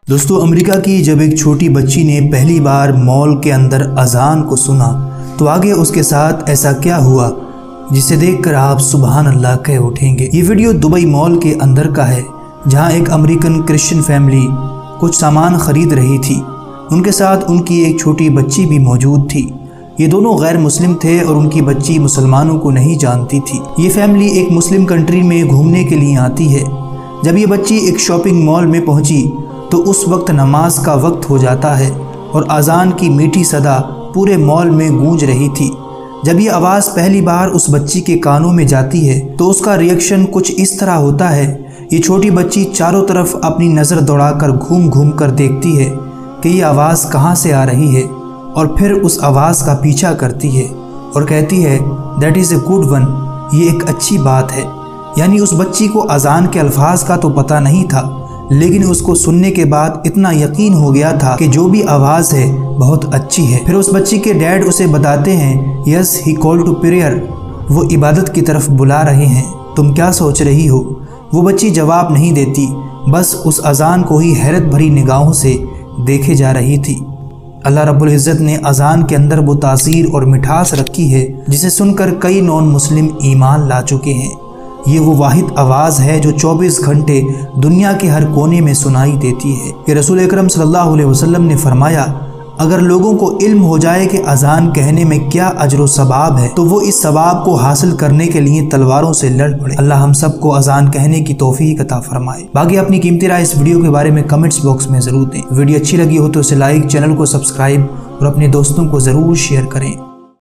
دوستو، امریکہ کی جب ایک چھوٹی بچی نے پہلی بار مال کے اندر اذان کو سنا تو آگے اس کے ساتھ ایسا کیا ہوا جسے دیکھ کر آپ سبحان اللہ کہہ اٹھیں گے۔ یہ ویڈیو دبئی مال کے اندر کا ہے، جہاں ایک امریکن کرسچن فیملی کچھ سامان خرید رہی تھی۔ ان کے ساتھ ان کی ایک چھوٹی بچی بھی موجود تھی۔ یہ دونوں غیر مسلم تھے اور ان کی بچی مسلمانوں کو نہیں جانتی تھی۔ یہ فیملی ایک مسلم کنٹری میں گھومنے کے لیے آتی ہے۔ جب یہ بچی ایک شاپنگ مال میں پہنچی تو اس وقت نماز کا وقت ہو جاتا ہے اور اذان کی میٹھی صدا پورے مال میں گونج رہی تھی۔ جب یہ آواز پہلی بار اس بچی کے کانوں میں جاتی ہے تو اس کا ریئیکشن کچھ اس طرح ہوتا ہے۔ یہ چھوٹی بچی چاروں طرف اپنی نظر دوڑا کر گھوم گھوم کر دیکھتی ہے کہ یہ آواز کہاں سے آ رہی ہے، اور پھر اس آواز کا پیچھا کرتی ہے اور کہتی ہے that is a good one, یہ ایک اچھی بات ہے۔ یعنی اس بچی کو اذان کے الفاظ کا تو پتہ نہیں تھا، لیکن اس کو سننے کے بعد اتنا یقین ہو گیا تھا کہ جو بھی آواز ہے بہت اچھی ہے۔ پھر اس بچی کے ڈیڈ اسے بتاتے ہیں یس ہی کال ٹو پریئر، وہ عبادت کی طرف بلا رہے ہیں، تم کیا سوچ رہی ہو؟ وہ بچی جواب نہیں دیتی، بس اس اذان کو ہی حیرت بھری نگاہوں سے دیکھے جا رہی تھی۔ اللہ رب العزت نے اذان کے اندر وہ تاثیر اور مٹھاس رکھی ہے جسے سن کر کئی نان مسلم ایمان لا چکے ہیں۔ یہ وہ واحد آواز ہے جو 24 گھنٹے دنیا کے ہر کونے میں سنائی دیتی ہے۔ کہ رسول اکرم صلی اللہ علیہ وسلم نے فرمایا اگر لوگوں کو علم ہو جائے کہ اذان کہنے میں کیا اجر و ثواب ہے تو وہ اس ثواب کو حاصل کرنے کے لیے تلواروں سے لڑ پڑے۔ اللہ ہم سب کو اذان کہنے کی توفیق عطا فرمائے۔ باقی اپنی قیمتی رائے اس ویڈیو کے بارے میں کمنٹس باکس میں ضرور دیں۔ ویڈیو اچھی لگی ہو تو اسے لائک، چینل کو سبسکرائب اور اپنے دوستوں کو ضرور شیئر کریں۔